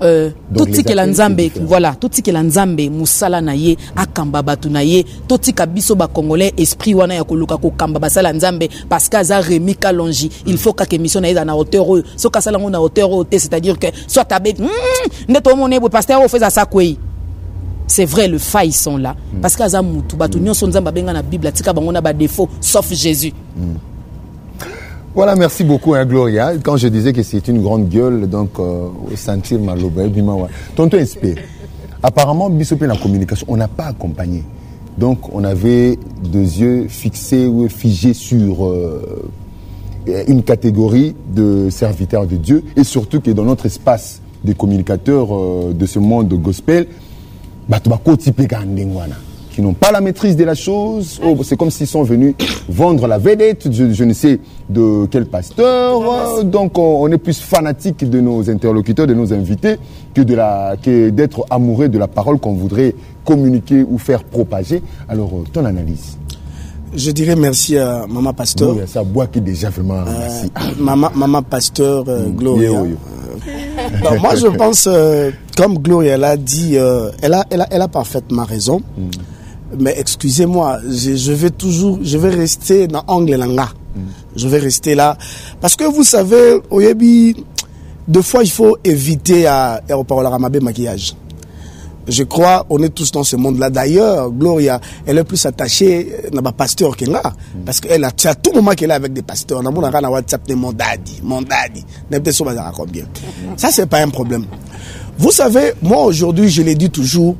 Euh, tout ce que l'anzambe, voilà, tout ce que l'anzambe, musala na ye, akamba batu na ye, tout ce que biso ba congolais esprit wana ya koluka ko kamba basala nzambe parce que za Rémi Kalonji, il faut que émission na eza na hauteur, so ka sala na hauteur, c'est-à-dire que soit tabe, neto moné pasteur o fait ça quoi. C'est vrai, les failles sont là parce que za mutu batu nyonso nzamba benga na Bible tika bango na ba défaut sauf Jésus. Mm. Voilà, merci beaucoup, hein, Gloria. Quand je disais que c'est une grande gueule, donc, euh, au sentir Maloba, du Mawa. Tonton S P, apparemment, Bissopé, la communication, on n'a pas accompagné. Donc, on avait deux yeux fixés ou figés sur euh, une catégorie de serviteurs de Dieu, et surtout que dans notre espace des communicateurs euh, de ce monde gospel, bah, qui n'ont pas la maîtrise de la chose. Oh, c'est comme s'ils sont venus vendre la vedette, je, je ne sais de quel pasteur. Euh, donc on, on est plus fanatique de nos interlocuteurs, de nos invités, que de la, que d'être amoureux de la parole qu'on voudrait communiquer ou faire propager. Alors, euh, ton analyse? Je dirais merci à Maman Pasteur. Oui, ça boit qui déjà vraiment euh, merci. Maman, Maman Pasteur, euh, mm. Gloria. Yeah, oui, oui. Euh, non, moi je pense, euh, comme Gloria l'a dit, euh, elle, a, elle, a, elle a parfaitement raison. Mm. Mais excusez-moi, je, je vais toujours, je vais rester dans l'angle langa. Mm. Je vais rester là. Parce que vous savez, au Yébi, deux fois il faut éviter à parler à maquillage. Je crois, on est tous dans ce monde-là. D'ailleurs, Gloria, elle est plus attachée à un pasteur qu'elle a. Mm. Parce qu'elle a, à tout moment qu'elle est avec des pasteurs. On a mon WhatsApp de mon daddy, mon daddy. Combien. Ça, c'est pas un problème. Vous savez, moi aujourd'hui, je l'ai dit toujours,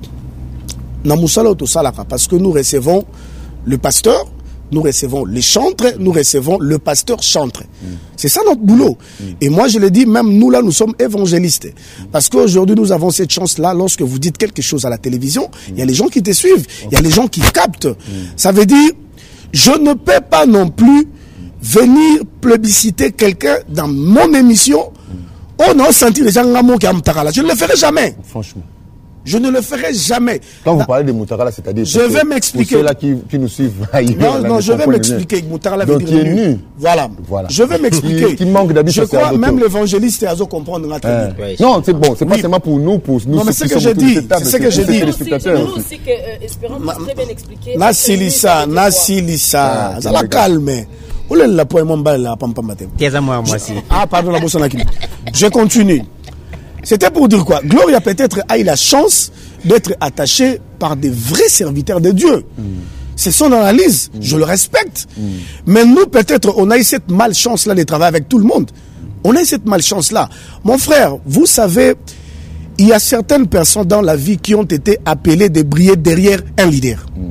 parce que nous recevons le pasteur, nous recevons les chantres, nous recevons le pasteur chantre. Mm. C'est ça notre boulot. Mm. Et moi je le dis, même nous là, nous sommes évangélistes. Mm. Parce qu'aujourd'hui nous avons cette chance-là, lorsque vous dites quelque chose à la télévision, il mm. y a les gens qui te suivent, il okay. y a les gens qui captent. Mm. Ça veut dire, je ne peux pas non plus venir plébisciter quelqu'un dans mon émission. Mm. On a senti les gens qui ont je ne le ferai jamais. Franchement. Je ne le ferai jamais. Quand vous parlez de Moutarala, c'est-à-dire... Je vais m'expliquer. Pour ceux-là qui, qui nous suivent ailleurs... Non, non, je vais m'expliquer. Moutarala veut dire qui est nu. Voilà. voilà. Je vais m'expliquer. Qui, qui manque d'habitude. Je crois même l'évangéliste a comprendre. Euh. Non, c'est bon. C'est oui. pas seulement pour nous, pour nous. Non, mais c'est ce que j'ai dit. C'est ce que j'ai dit. Nous aussi que Espérance très bien expliqué. Nasilissa, Nasilissa. Ça la calme. La Ah, pardon, la bosse en Je continue. C'était pour dire quoi? Gloria peut-être a eu la chance d'être attachée par des vrais serviteurs de Dieu. Mm. C'est son analyse, mm. je le respecte. Mm. Mais nous, peut-être, on a eu cette malchance-là de travailler avec tout le monde. On a eu cette malchance-là. Mon frère, vous savez, il y a certaines personnes dans la vie qui ont été appelées de briller derrière un leader. Mm.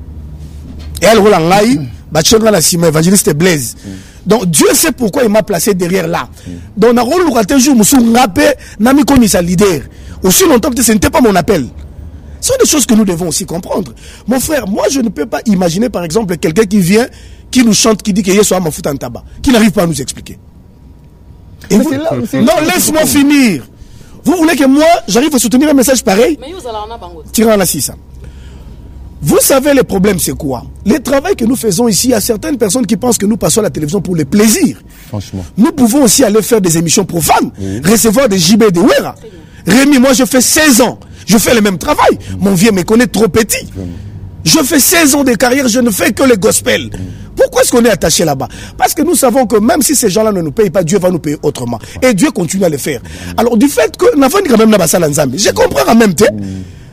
Et elle, Roland Laï, évangéliste Blaise. Mm. Donc Dieu sait pourquoi il m'a placé derrière là. Mm. Donc on a rôle raté jour monsieur rappé nami comme sa leader. Aussi longtemps que ce n'était pas mon appel. Ce sont des choses que nous devons aussi comprendre. Mon frère, moi je ne peux pas imaginer par exemple quelqu'un qui vient, qui nous chante, qui dit que Yesu a ma fout en tabac, qui n'arrive pas à nous expliquer. Et vous... là, non, laisse-moi finir. Vous voulez que moi j'arrive à soutenir un message pareil? Tirant la six. Vous savez, le problème, c'est quoi? Le travail que nous faisons ici, il y a certaines personnes qui pensent que nous passons à la télévision pour le plaisir. Franchement. Nous pouvons aussi aller faire des émissions profanes, oui. recevoir des J B de Ouera. Rémi, moi, je fais seize ans. Je fais le même travail. Mmh. Mon vieux me connaît trop petit. Mmh. Je fais seize ans de carrière, je ne fais que le gospel. Mmh. Pourquoi est-ce qu'on est attaché là-bas? Parce que nous savons que même si ces gens-là ne nous payent pas, Dieu va nous payer autrement. Et Dieu continue à le faire. Mmh. Alors, du fait que, je comprends en même temps. Mmh.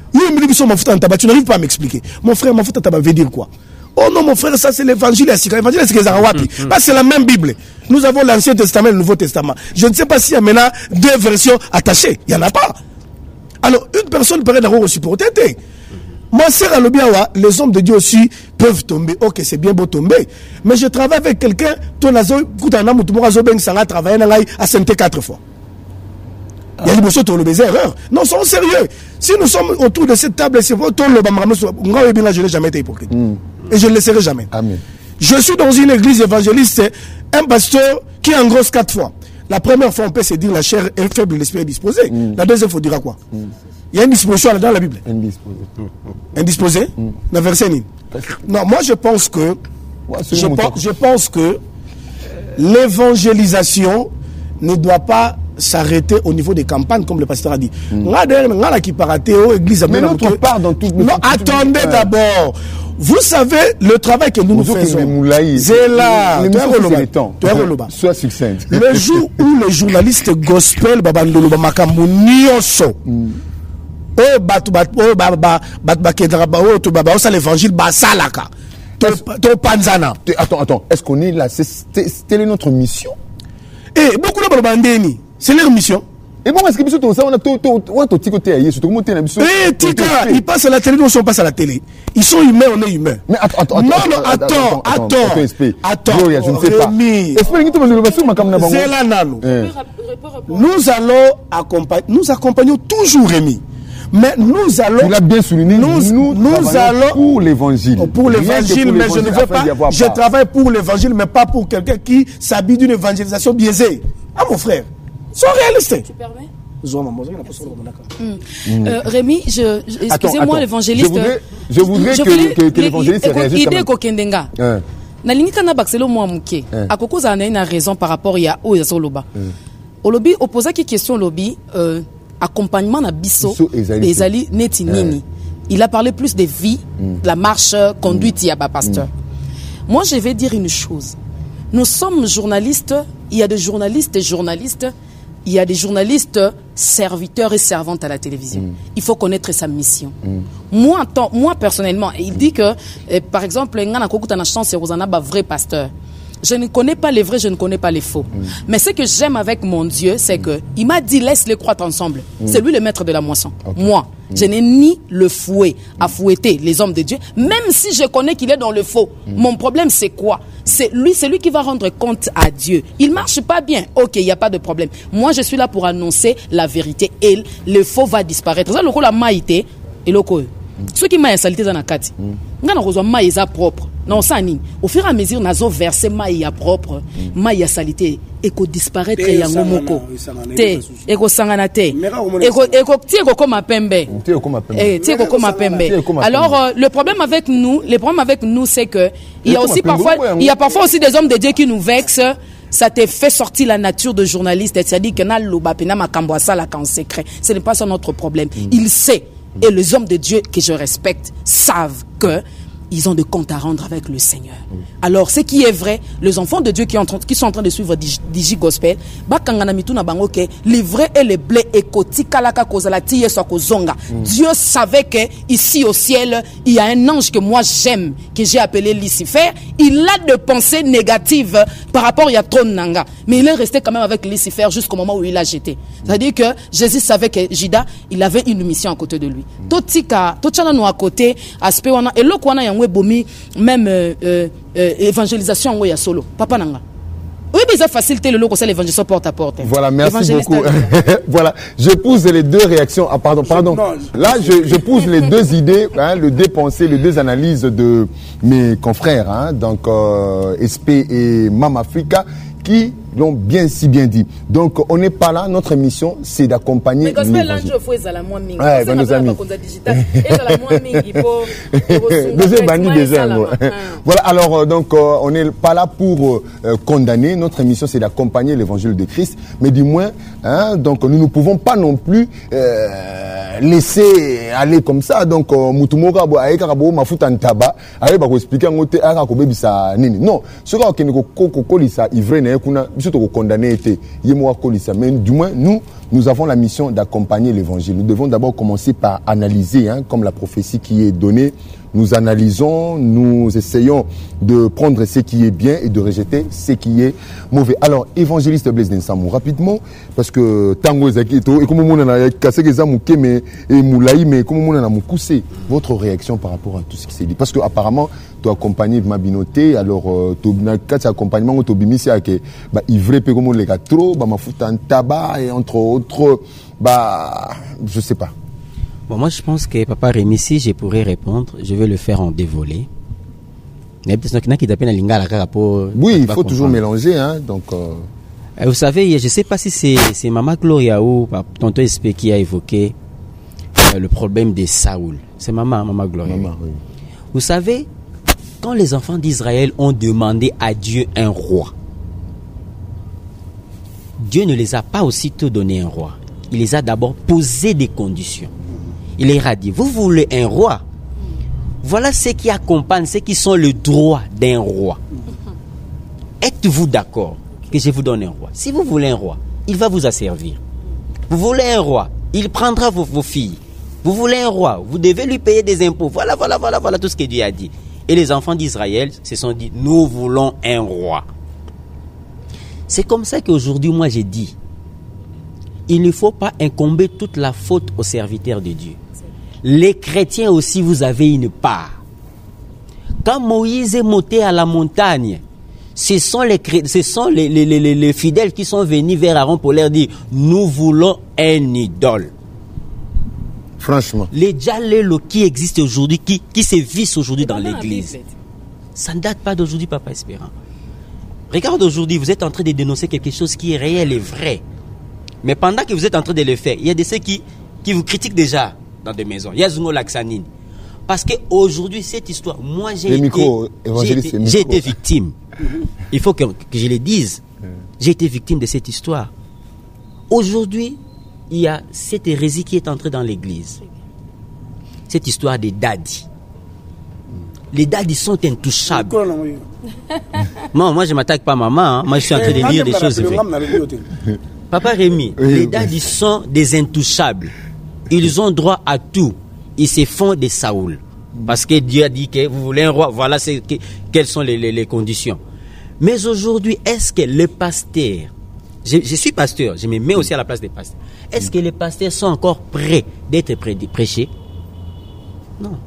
Tu n'arrives pas à m'expliquer. Mon frère, Mafuta Taba veut dire quoi? Oh non, mon frère, ça c'est l'évangile. L'évangile, c'est mm, mm. c'est la même Bible. Nous avons l'Ancien Testament et le Nouveau Testament. Je ne sais pas s'il y a maintenant deux versions attachées. Il n'y en a pas. Alors, une personne peut d'avoir aussi pour t'aider. Moi, c'est à l'Obiawa, les hommes de Dieu aussi peuvent tomber. Ok, c'est bien beau tomber. Mais je travaille avec quelqu'un, ton azo, Koutana Moutoumora Zobeng Sanga travaille à Sainte quatre fois. Il y a des choses qui ont des erreurs. Non, soyons sérieux. Si nous sommes autour de cette table, c'est pour tout le monde. Je n'ai jamais été hypocrite. Mm. Et je ne le serai jamais. Amen. Je suis dans une église évangéliste, un pasteur qui est en grosse quatre fois. La première fois, on peut se dire la chair est faible, l'esprit est disposé. Mm. La deuxième fois, il faut dire quoi? Mm. Il y a une disposition dans la Bible. Indisposé. Indisposé mm. Dans verset ni. Non, moi je pense que, ouais, je, pense, je pense que l'évangélisation ne doit pas s'arrêter au niveau des campagnes, comme le pasteur a dit. Mm. Église, mais notre part dans tout. Non, attendez euh... d'abord. Vous savez le travail que nous nous faisons. C'est là. Sois succinct. Le jour où les journalistes gospel babandolo bamakambo nyonso. Oh batu batu oh ba ba ba ba kedra ba oh to ba ba ça l'évangile ba salaka. To panzana. Attends attends, est-ce qu'on est là? C'était notre mission. Eh beaucoup de babandeni, c'est leur mission. Et bon, est-ce que tu on a tout tout tout côté ailleurs, surtout monter la mission. Eh tika, ils passent à la télé, nous on passe à la télé. Ils sont humains, on est humains. Mais attends attends non non attends attends attends. Gloria, je ne sais pas. Espère que tu vas nous passer ma caméra. C'est là nano. Nous allons accompagner, nous accompagnons toujours Rémi. Mais nous allons. Tu l'as bien souligné. Nous, nous, nous allons pour l'évangile. Pour l'évangile, mais je ne veux pas. Je travaille pour l'évangile, mais pas pour quelqu'un qui s'habille d'une évangélisation biaisée. Ah mon frère, sois réaliste. Tu permets? Mmh. Euh, Rémi, je, je, excusez-moi l'évangéliste. Je voudrais, je voudrais que, que, que l'évangéliste réagisse. Idée kokendenga. Na lingika na bakselo moi muke. Akoko za na une raison par rapport ya o ya soloba. Olobi opposa qui question lobby euh accompagnement na biso ezali neti nini. Il a parlé plus des vies, mm. de la marche conduite mm. ya pasteur. Mm. Moi je vais dire une chose. Nous sommes journalistes, il y a des journalistes et journalistes, il y a des journalistes serviteurs et servantes à la télévision. Mm. Il faut connaître sa mission. Mm. Moi, tant, moi personnellement, il dit que eh, par exemple, ngana kokuta na chance Rosana ba vrai pasteur. Je ne connais pas les vrais, je ne connais pas les faux. Mm. Mais ce que j'aime avec mon Dieu, c'est que il m'a dit laisse-les croître ensemble. Mm. C'est lui le maître de la moisson. Okay. Moi, mm. je n'ai ni le fouet à fouetter les hommes de Dieu, même si je connais qu'il est dans le faux. Mm. Mon problème, c'est quoi? C'est lui, c'est lui qui va rendre compte à Dieu. Il marche pas bien. Ok, il n'y a pas de problème. Moi, je suis là pour annoncer la vérité et le faux va disparaître. Ça, le rôle la maïté et le quoi. Ceux qui m'ont salité dans la carte, on a besoin maïza propre. Non, ça ni. Au fur et à mesure, nazo versé maïa propre, maïa salité, eko disparaître yango moko. Te, eko sangana te. Eko eko ti eko comme pembe. Ti eko comme pembe. Eh, ti eko comme pembe. Alors euh, le problème avec nous, le problème avec nous c'est que il y a aussi parfois il y a parfois aussi des hommes de Dieu qui nous vexent. Ça te fait sortir la nature de journaliste, c'est-à-dire que na loba pena makambo sala en secret. Ce n'est pas ça notre problème. Il sait. Et les hommes de Dieu que je respecte savent que ils ont des comptes à rendre avec le Seigneur. Oui. Alors, ce qui est vrai, les enfants de Dieu qui, en, qui sont en train de suivre Digi Gospel, les vrais et les blés, Dieu savait que ici au ciel, il y a un ange que moi j'aime, que j'ai appelé Lucifer. Il a de pensées négatives par rapport à Tron Nanga. Mais il est resté quand même avec Lucifer jusqu'au moment où il a jeté. C'est-à-dire que Jésus savait que Judas, il avait une mission à côté de lui. Totika, Tochana nous à côté, aspect wana, et l'autre wana yangwe bomi, même euh, euh, évangélisation yangwe ya solo. Papa nanga. Oui, mais ça facilite le logo, c'est l'évangélisation porte à porte. Voilà, merci beaucoup. Voilà, je pousse les deux réactions. Ah, pardon, pardon. Là, je, je pousse les deux idées, hein, le deux pensées, les deux analyses de mes confrères, hein, donc euh, S P et Mama Africa, qui l'ont bien si bien dit. Donc, on n'est pas là. Notre mission, c'est d'accompagner. Mais gospel l'ange faut à la moins mingi. Ouais, ben nos amis. Deuxième bandit déjà. Voilà. Alors, donc, euh, on n'est pas là pour euh, condamner. Notre mission, c'est d'accompagner l'évangile de Christ. Mais du moins, hein, donc, nous ne pouvons pas non plus euh, laisser aller comme ça. Donc, mutumora bo aika bo mafuta ntaba. Aye ba ko expliquer ngote aka ko bebisa nini. Non, ce que ko ko ko ko lisa ivre na kuna condamné mais du moins nous nous avons la mission d'accompagner l'évangile. Nous devons d'abord commencer par analyser, hein, comme la prophétie qui est donnée. Nous analysons, nous essayons de prendre ce qui est bien et de rejeter ce qui est mauvais. Alors, évangéliste Blaise Nsamou, rapidement, parce que tango ezakito et comme on a cassé les amouké mais et moulaï mais comme on a moukousé, votre réaction par rapport à tout ce qui s'est dit, parce que apparemment tu accompagné de ma binoté, alors tu na quatre accompagnement tu bimisi à que bah ivre pe comme on les trop bah ma fout en tabac et entre autres bah je sais pas. Bon, moi, je pense que Papa Rémi, si je pourrais répondre, je vais le faire en dévolé. Oui, il faut toujours mélanger, hein, donc... Euh... Vous savez, je ne sais pas si c'est, c'est Maman Gloria ou Tonton S P qui a évoqué euh, le problème de Saoul. C'est Maman, Maman Gloria. Maman, oui. Vous savez, quand les enfants d'Israël ont demandé à Dieu un roi, Dieu ne les a pas aussitôt donné un roi. Il les a d'abord posé des conditions. Il leur a dit, vous voulez un roi? Voilà ce qui accompagne, ce qui sont le droit d'un roi. Êtes-vous d'accord que je vous donne un roi? Si vous voulez un roi, il va vous asservir. Vous voulez un roi, il prendra vos, vos filles. Vous voulez un roi, vous devez lui payer des impôts. Voilà, voilà, voilà, voilà tout ce que Dieu a dit. Et les enfants d'Israël se sont dit, nous voulons un roi. C'est comme ça qu'aujourd'hui, moi j'ai dit, il ne faut pas incomber toute la faute aux serviteurs de Dieu. Les chrétiens aussi, vous avez une part. Quand Moïse est monté à la montagne, ce sont les, ce sont les, les, les, les fidèles qui sont venus vers Aaron pour leur dire, nous voulons un idole. Franchement. Les djalelo qui existent aujourd'hui, qui, qui se vissent aujourd'hui dans l'église, ça ne date pas d'aujourd'hui, Papa Espérant. Regarde aujourd'hui, vous êtes en train de dénoncer quelque chose qui est réel et vrai. Mais pendant que vous êtes en train de le faire, il y a des ceux qui, qui vous critiquent déjà dans des maisons. Il y a Zungo Laksanine. Parce qu'aujourd'hui, cette histoire, moi j'ai été, été, j'ai été victime. Il faut que, que je le dise. J'ai été victime de cette histoire. Aujourd'hui, il y a cette hérésie qui est entrée dans l'église. Cette histoire des daddies. Les daddies sont intouchables. Moi, moi je ne m'attaque pas à maman. Hein. Moi, je suis en train de lire des choses vraies. Papa Rémi, les daddies sont des intouchables. Ils ont droit à tout. Ils se font des Saoul. Parce que Dieu a dit que vous voulez un roi. Voilà que, quelles sont les, les, les conditions. Mais aujourd'hui, est-ce que les pasteurs, je, je suis pasteur, je me mets aussi à la place des pasteurs. Est-ce que les pasteurs sont encore prêts d'être prêchés? Non.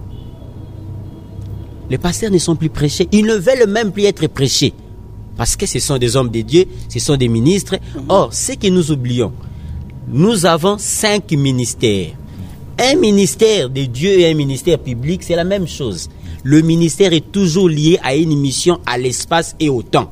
Les pasteurs ne sont plus prêchés. Ils ne veulent même plus être prêchés. Parce que ce sont des hommes de Dieu, ce sont des ministres. Or, ce que nous oublions, nous avons cinq ministères. Un ministère de Dieu et un ministère public, c'est la même chose. Le ministère est toujours lié à une mission, à l'espace et au temps.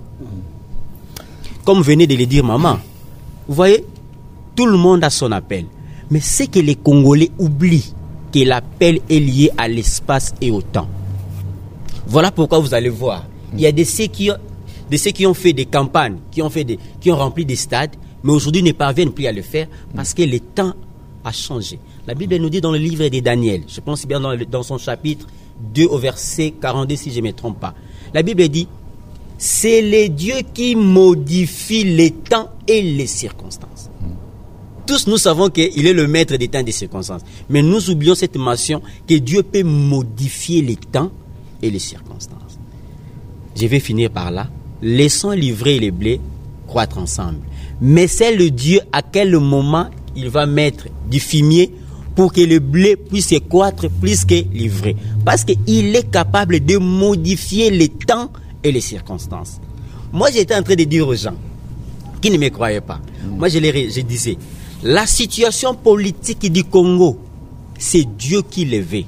Comme venait de le dire maman, vous voyez, tout le monde a son appel. Mais c'est que les Congolais oublient que l'appel est lié à l'espace et au temps. Voilà pourquoi vous allez voir, il y a de ceux qui ont, de ceux qui ont fait des campagnes, qui ont, fait des, qui ont rempli des stades, mais aujourd'hui ne parviennent plus à le faire parce que le temps a changé. La Bible nous dit dans le livre de Daniel, je pense bien dans, le, dans son chapitre deux au verset quarante-deux si je ne me trompe pas. La Bible dit, c'est les dieux qui modifient les temps et les circonstances. Tous nous savons qu'il est le maître des temps et des circonstances. Mais nous oublions cette mention que Dieu peut modifier les temps et les circonstances. Je vais finir par là. Laissons l'ivraie et les blés croître ensemble. Mais c'est le Dieu à quel moment il va mettre du fumier pour que le blé puisse croître plus que l'ivraie. Parce qu'il est capable de modifier les temps et les circonstances. Moi, j'étais en train de dire aux gens qui ne me croyaient pas. Moi, je, les, je disais, la situation politique du Congo, c'est Dieu qui l'a fait.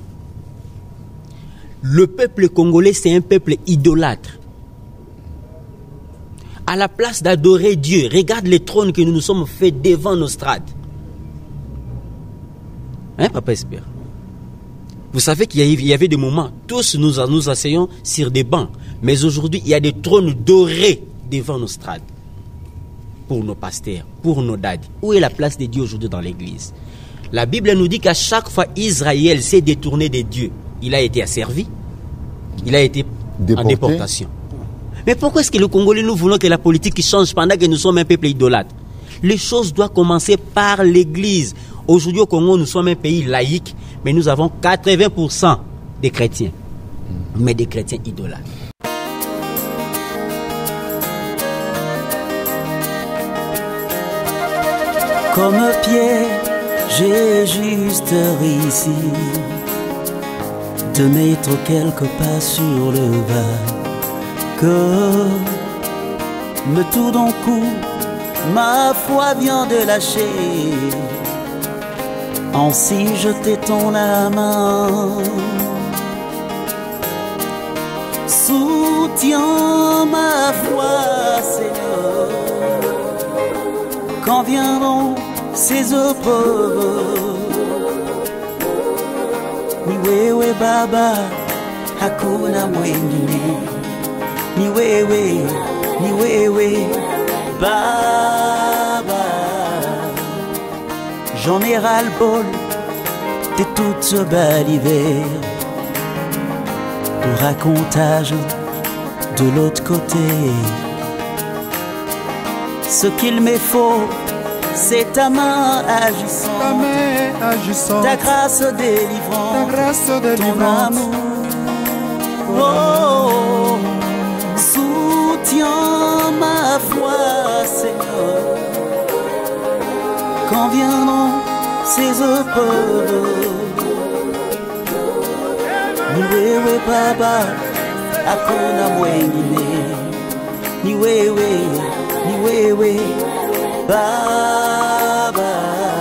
Le peuple congolais, c'est un peuple idolâtre. À la place d'adorer Dieu, regarde les trônes que nous nous sommes faits devant nos strates. Hein, Papa Espère? Vous savez qu'il y avait des moments, tous nous nous asseyons sur des bancs, mais aujourd'hui, il y a des trônes dorés devant nos strates. Pour nos pasteurs, pour nos daddies. Où est la place de Dieu aujourd'hui dans l'église? La Bible nous dit qu'à chaque fois Israël s'est détourné de Dieu, il a été asservi, il a été Déporté. En déportation. Mais pourquoi est-ce que le Congolais, nous voulons que la politique change pendant que nous sommes un peuple idolâtre? Les choses doivent commencer par l'église. Aujourd'hui au Congo, nous sommes un pays laïque, mais nous avons quatre-vingts pour cent des chrétiens, mais des chrétiens idolâtres. Comme Pierre, j'ai juste réussi de mettre quelques pas sur le vague. Mais tout d'un coup, ma foi vient de lâcher. Ainsi je t'étends la main. Soutiens ma foi, Seigneur, quand viendront ces épreuves. Ni wewe Baba, hakuna mwingine. Ni wewe, ni wewe, Baba, j'en ai ras-le-bol de tout ce bel hiver. Le racontage de l'autre côté. Ce qu'il me faut, c'est ta main agissante, ta main agissante, ta grâce délivrante, ta grâce délivrante, ton amour. Oh, oh, oh. Soutiens ma foi, Seigneur, quand viendront ces épreuves. Ni wewe Baba, hakuna mwengine. Ni wewe, ni wewe Baba.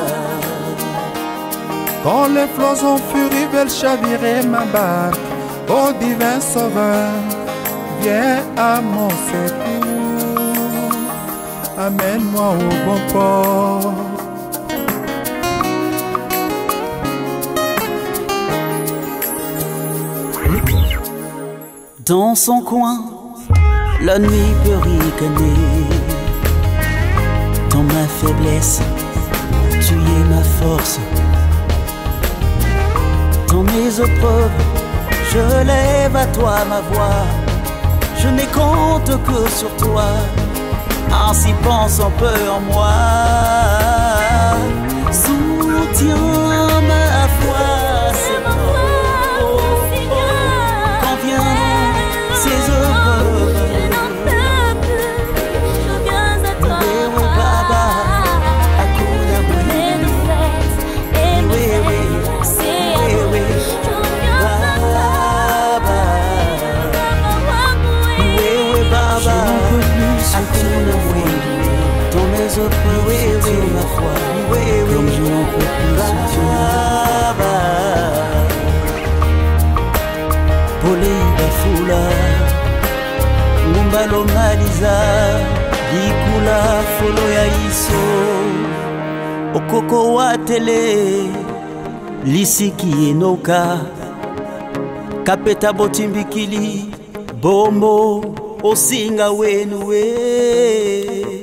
Quand les flots en furie veulent chavirer ma barque, ô divin sauveur, viens à mon secours. Amène-moi au bon port. Dans son coin, la nuit peut ricaner. Dans ma faiblesse, tu es ma force. Dans mes épreuves, je lève à toi ma voix. Je n'ai compte que sur toi. Ainsi pense un peu en moi. Soutiens ma foi, oui, oui, ma foi, oui, oui, comme je n'en peux plus sur toi. Pole bafula, ngumbalo maliza, likula folo ya iso, okoko wa tele, lisiki enoka, kapeta botimbikili, bombo, osinga wenu we.